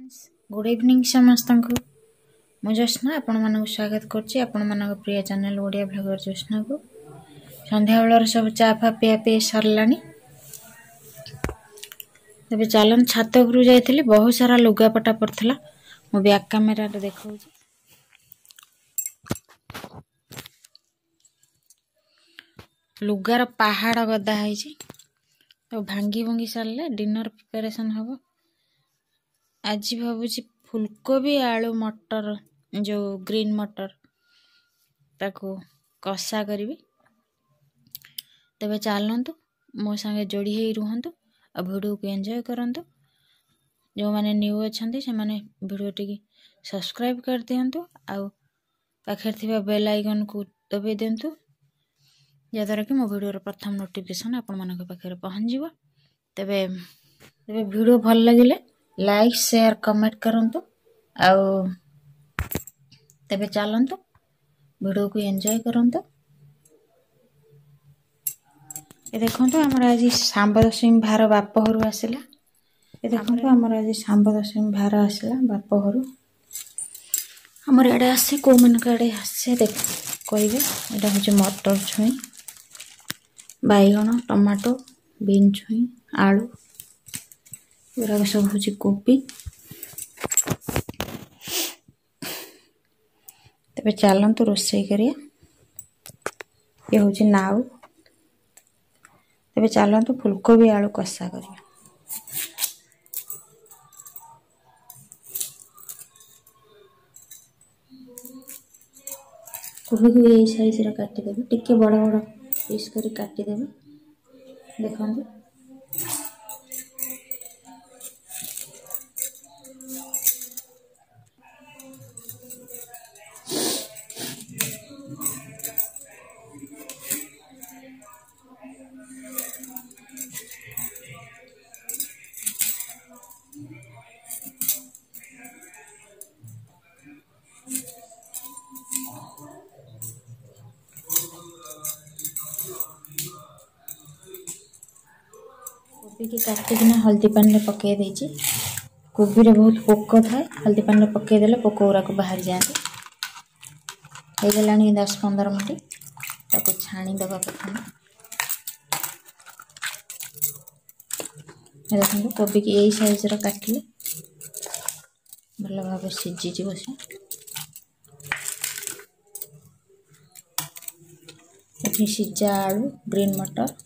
Friends good evening समस्त को मु ज्योत्ना आपण मानक स्वागत करछि आपण मानक प्रिय चैनल ओडिया ब्लॉगर ज्योत्ना को संध्या बेलर सब चा फा पिया पी सरलानी तबे चलन छात उपरु जाइथिले बहुत सारा लुगापटा पड़थला मु बैक कैमरा रे देखौछि लुगार पहाड़ गदा हैछि तो भांगी भंगी सरले डिनर प्रिपरेशन हबो आज भावुची फुलकोबी आलू मटर जो ग्रीन मटर ताको कषा करी तबे चलतु मो संगे जोड़ी ही रुहतु आ वीडियो को एंजॉय करंतु जो माने न्यू अच्छंती से माने वीडियो टी सब्सक्राइब कर दियंतु आ पाखे थिबा बेल आइकन को दबे देंतु जद्वारा कि मो वीडियो प्रथम नोटिफिकेशन आपण मानक पाखे पहुंच जिवो तबे वीडियो भल लगिले लाइक शेयर कमेंट करंतु आउ तबे चलंतु वीडियो को एंजॉय करंतु ए देखंतु हमर आज सांबदशमी भार बापहरु आसिला ए देखंतु हमर आज सांबदशमी भार आसिला बापहरु हमर एडे आसे को मन काडे आसे देख कहिबे एडा होचे मटर छुई बैगण टमाटो बीन छुई आलू पूरा सब हूँ कोबी तबे चलतु रोषे करिया ये हूँ नाउ तबे चलतु फुलकोबी आलू कषा करिया कोबी को यही साइज रे काटी देबे टिके बड़ बड़ पीस करी काटी देबे देखंतु कोबी की काटिकिना हल्दी पानी में पकई देछि कोबी रे बहुत पोक थाए हल्दी पानी में पकई देले पोक उरा को बाहर जाते हो गलानी 10-15 मिनट ताको छाणी दबा प्रथम देखो कोबी की यही साइज रो काटिले भल भाव सिझी जीव से ये सिझा आलू ग्रीन मटर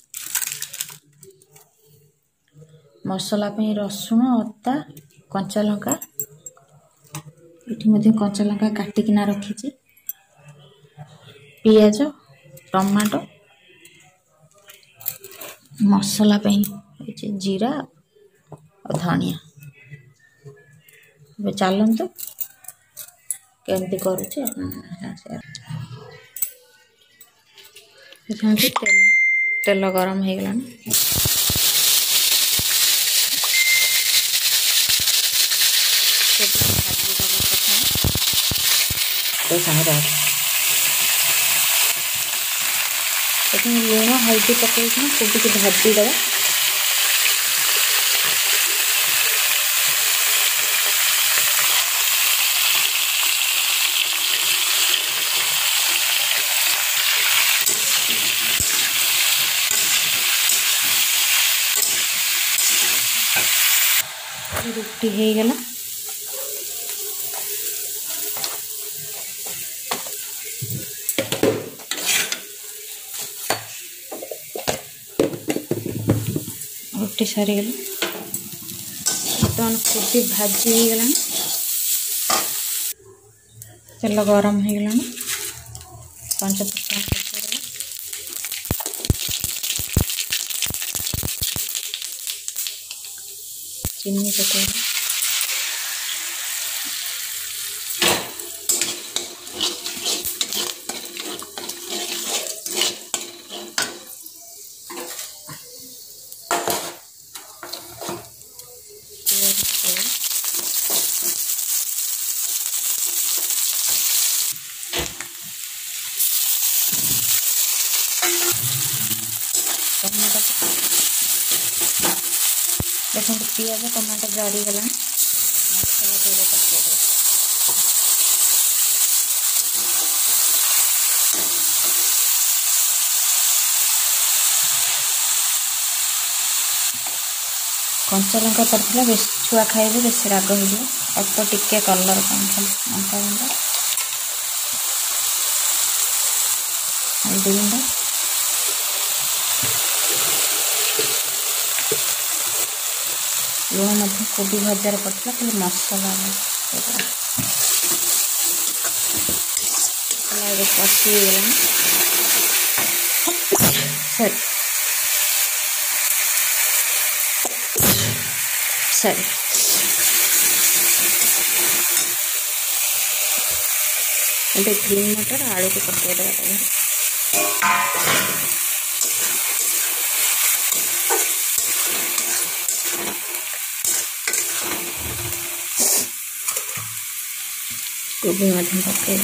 मसला पे रसुण अदा कंचा लंका ये कंचा लंका काटिकिना रखी पियाज टमाटो मसला पे जीरा और धनिया चलतु केमती करुचे तेल गरम हो गलानी लुण हल्दी पकड़ कोबी की भाजी दबा रुटी हो गला रुटी सारी गला बर्तमान कोबी भाजी हो गला तेल गरम हो गला पंच चीनी पकड़ देखो पियाज टमाटर जाड़ी गला मसला कंचा लंका पड़ता बेस छुआ खाइबे बेस राग हो अल्प टिके कलर लंका गुंड हल्दी गुंड लुण कोबी भजार पड़ता खाली मसला पशिगला सरी ग्रीन मटर आलू को पकड़ कोबी पकड़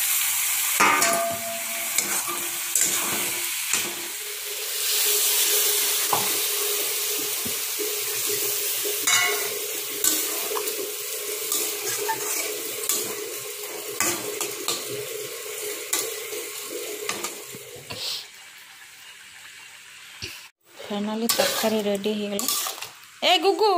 फाइनली तरकारी रेडी हो गला। ए गुगु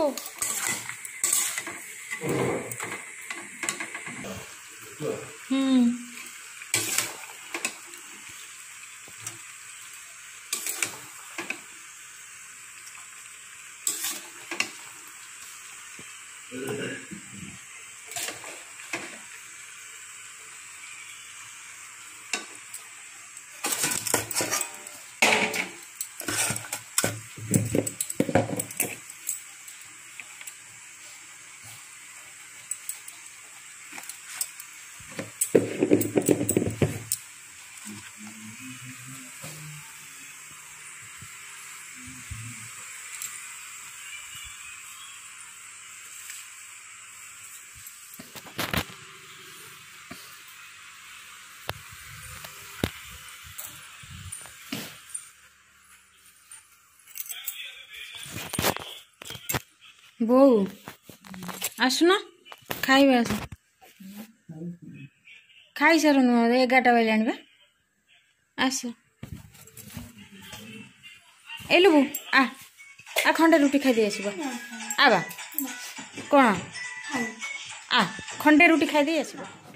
बो आसुन खाइबे आस खाई सारू 11टा बेले आने आस एलुबू आ खंडे रुटी खाई आस आबा कौन आ खंडे रुटी खाई आस।